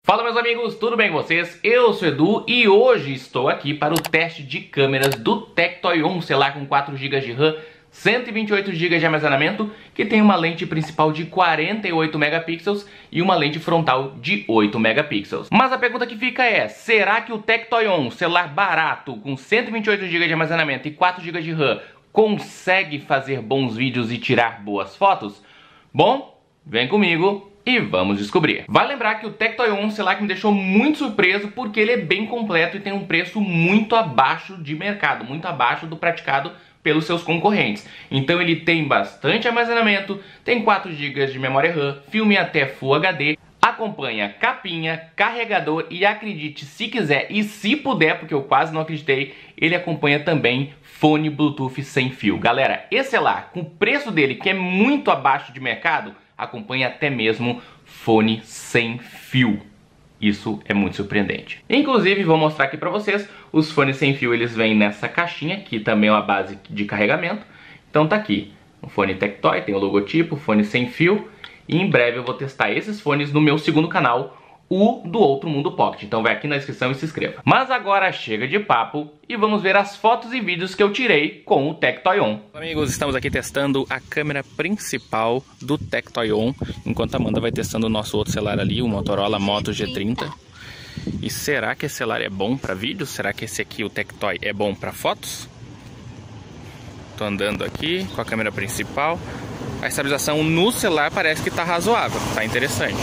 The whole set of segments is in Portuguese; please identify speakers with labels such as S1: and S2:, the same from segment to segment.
S1: Fala meus amigos, tudo bem com vocês? Eu sou o Edu e hoje estou aqui para o teste de câmeras do Tectoy On, celular com 4 GB de RAM, 128 GB de armazenamento, que tem uma lente principal de 48 megapixels e uma lente frontal de 8 megapixels. Mas a pergunta que fica é, será que o Tectoy On, celular barato com 128 GB de armazenamento e 4 GB de RAM, consegue fazer bons vídeos e tirar boas fotos? Bom, vem comigo e vamos descobrir. Vale lembrar que o Tectoy On é um celular que me deixou muito surpreso porque ele é bem completo e tem um preço muito abaixo de mercado, muito abaixo do praticado pelos seus concorrentes. Então ele tem bastante armazenamento, tem 4 GB de memória RAM, filme até Full HD, acompanha capinha, carregador e acredite se quiser e se puder, porque eu quase não acreditei, ele acompanha também fone Bluetooth sem fio. Galera, esse celular, com o preço dele que é muito abaixo de mercado, acompanha até mesmo fone sem fio. Isso é muito surpreendente. Inclusive, vou mostrar aqui pra vocês, os fones sem fio eles vêm nessa caixinha, que também é uma base de carregamento. Então tá aqui, o fone Tectoy, tem o logotipo, fone sem fio. E em breve eu vou testar esses fones no meu segundo canal, o do Outro Mundo Pocket. Então vai aqui na descrição e se inscreva. Mas agora chega de papo e vamos ver as fotos e vídeos que eu tirei com o Tectoy On. Amigos, estamos aqui testando a câmera principal do Tectoy On, enquanto a Amanda vai testando o nosso outro celular ali, o Motorola Moto G30. E será que esse celular é bom para vídeo? Será que esse aqui, o Tectoy, é bom para fotos? Tô andando aqui com a câmera principal. A estabilização no celular parece que tá razoável, tá interessante.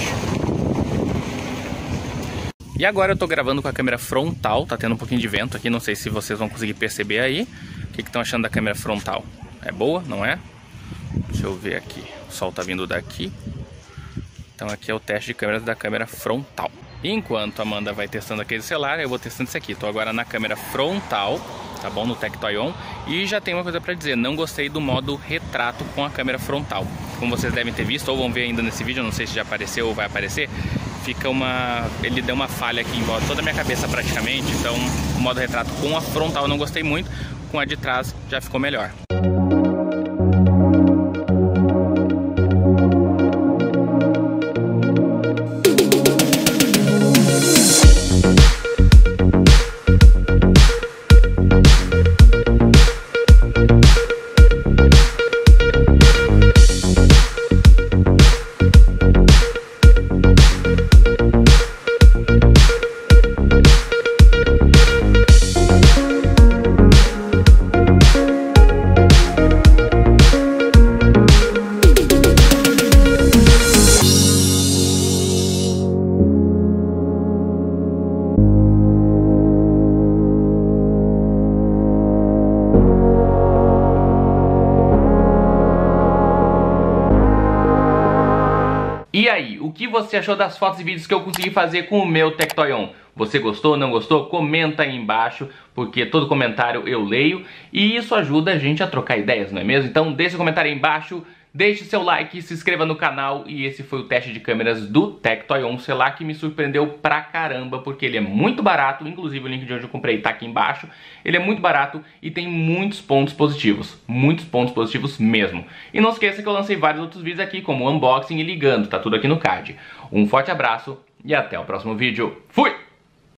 S1: E agora eu tô gravando com a câmera frontal, tá tendo um pouquinho de vento aqui, não sei se vocês vão conseguir perceber aí. O que estão achando da câmera frontal? É boa, não é? Deixa eu ver aqui, o sol tá vindo daqui. Então aqui é o teste de câmeras da câmera frontal. Enquanto a Amanda vai testando aquele celular, eu vou testando esse aqui. Tô agora na câmera frontal, tá bom? No Tectoy On. E já tem uma coisa pra dizer, não gostei do modo retrato com a câmera frontal. Como vocês devem ter visto, ou vão ver ainda nesse vídeo, não sei se já apareceu ou vai aparecer. Ele deu uma falha aqui em volta toda a minha cabeça praticamente. Então o modo retrato com a frontal eu não gostei muito, com a de trás já ficou melhor. E aí, o que você achou das fotos e vídeos que eu consegui fazer com o meu Tectoy On? Você gostou, não gostou? Comenta aí embaixo, porque todo comentário eu leio e isso ajuda a gente a trocar ideias, não é mesmo? Então deixa o comentário aí embaixo, deixe seu like, se inscreva no canal e esse foi o teste de câmeras do Tectoy On, celular que me surpreendeu pra caramba, porque ele é muito barato, inclusive o link de onde eu comprei tá aqui embaixo. Ele é muito barato e tem muitos pontos positivos mesmo. E não esqueça que eu lancei vários outros vídeos aqui, como unboxing e ligando, tá tudo aqui no card. Um forte abraço e até o próximo vídeo. Fui!